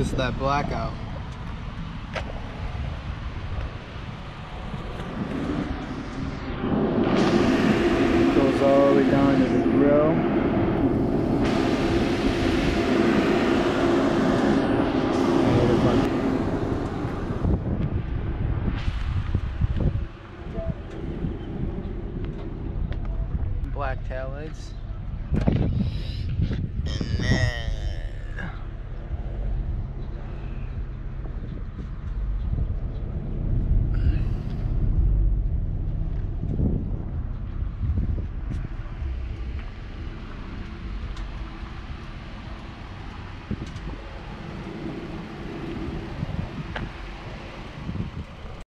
This is that blackout. Goes all the way down to the grill. Black tail lights. And then